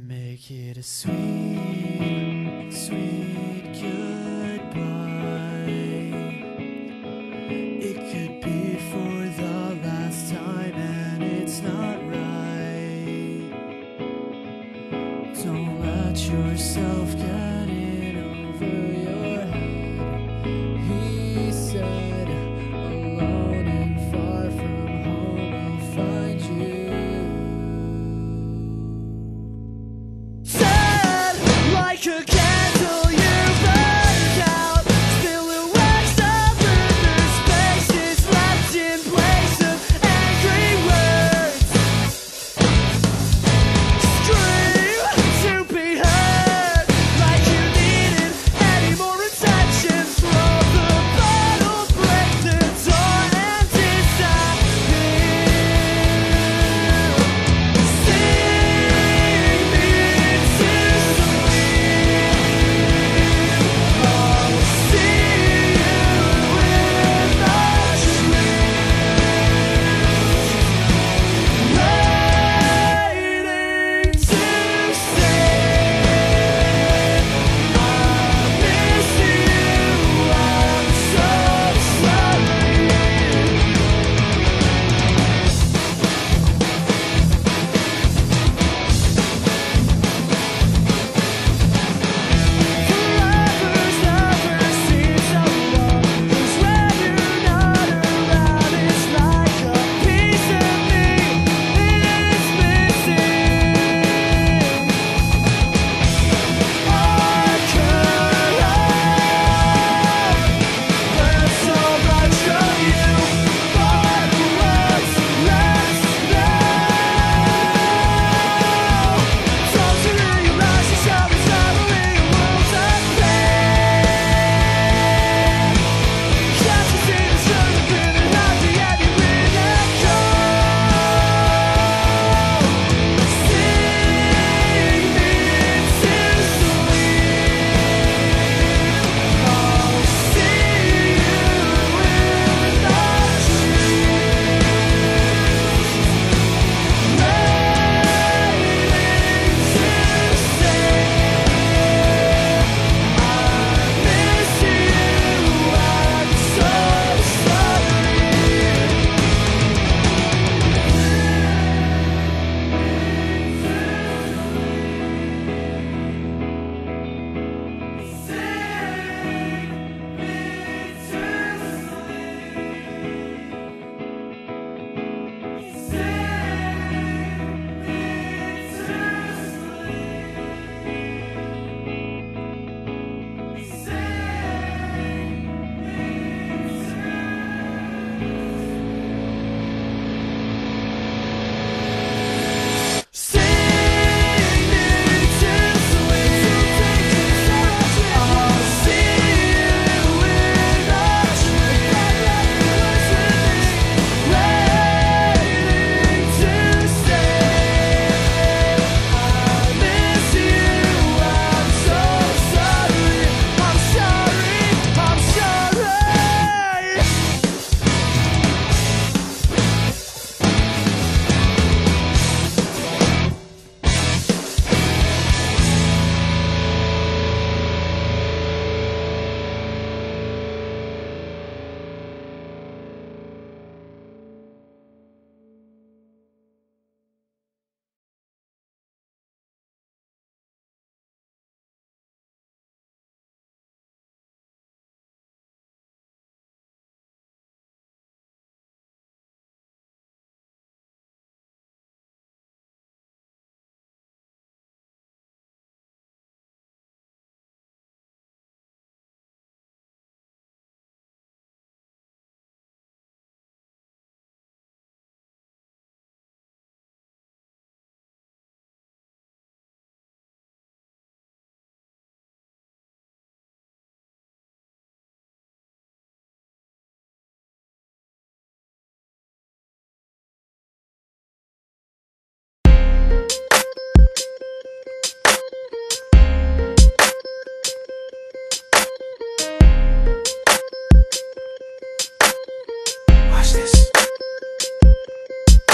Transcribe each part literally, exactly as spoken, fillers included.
Make it a sweet, sweet goodbye. It could be for the last time and it's not right. Don't let yourself get in over your head. He said, alone and far from home I'll find you. Like a candle you burn out,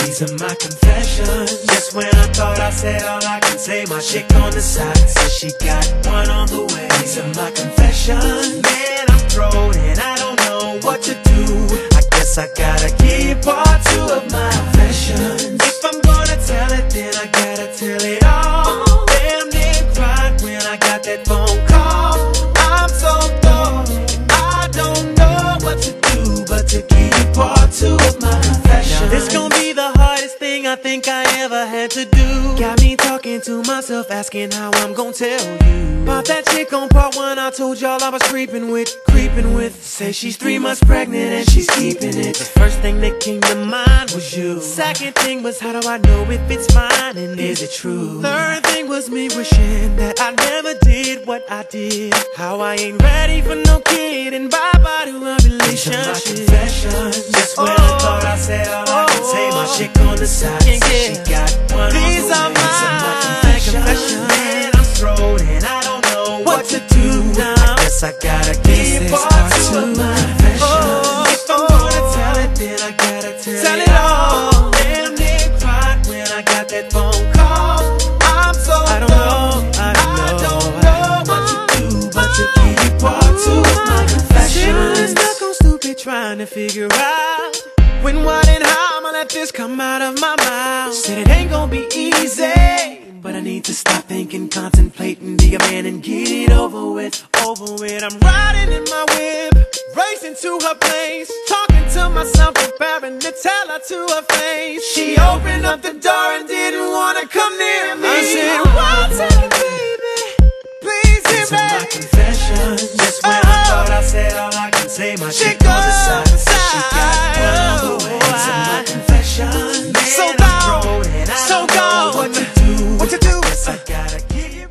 These are my confessions. Just when I thought I said all I can say, my chick on the side says she got one on the way. These are my confessions. Man, I'm thrown and I don't know what to do. I guess I gotta give you part two of my confessions. If I'm gonna tell it, then I gotta tell it all. Damn near cried when I got that phone call. I'm so lost, I don't know what to do but to give you part two of my confessions. Now this gon' be the hardest thing I think I ever had to do. Got me talking to myself, asking how I'm gon' tell you about that chick on part one I told y'all I was creeping with, creeping with. Say she's three months pregnant and she's keeping it. The first thing that came to mind was you. Second thing was, how do I know if it's fine and is it true? Third thing was me wishing that I never did what I did. How I ain't ready for no kid and bye-bye to a relationship. These are my confessions. Just when oh, I thought I said all oh, I can say, my chick on the side yeah, yeah. She got one These on the way. These are my confessions. confessions. Man, I'm thrown and I don't know what, what to do now. I guess I gotta give you part two of my confessions. Oh, if I'm oh, gonna tell it, then I gotta tell, tell it all. Damn near cried when I got that phone call. I'm so I don't know, I don't know, I don't know what to do but to give you part two of my confessions. I'm stuck on stupid trying to figure out when, what, and how I'ma let this come out of my mouth. Said it ain't gonna be easy, but I need to stop thinking, contemplating, be a man and get it over with, over with. I'm riding in my whip, racing to her place, talking to myself, preparing to tell her to her face. She opened up the door and didn't wanna come near me. I said, what's it, baby? Please hear me. These are my confessions. Just when oh, I thought I said all I can say, my chick on the side said she got one on the way. These are my confessions. Man, so gone, and I so gone. What to do? What to do? Yes, I gotta give you.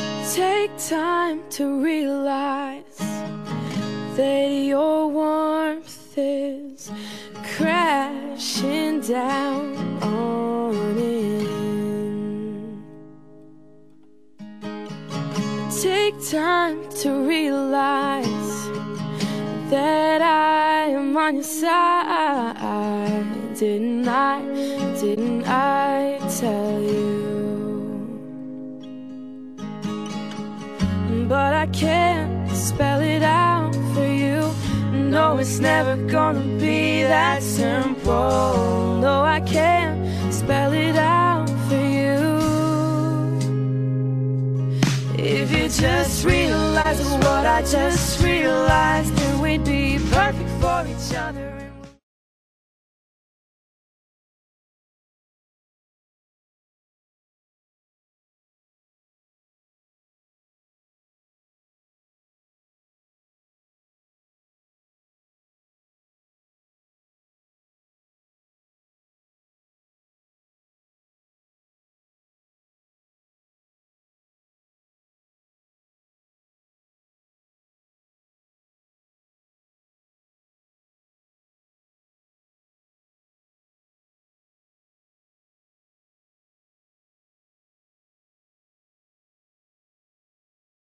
Take time to realize that your warmth is crashing down on in. Take time to realize that I am on your side. Didn't I, didn't I tell you? But I can't spell it out for you. No, it's never gonna be that simple. No, I can't spell it out for you. If you just realize what I just realized, then we'd be perfect for each other.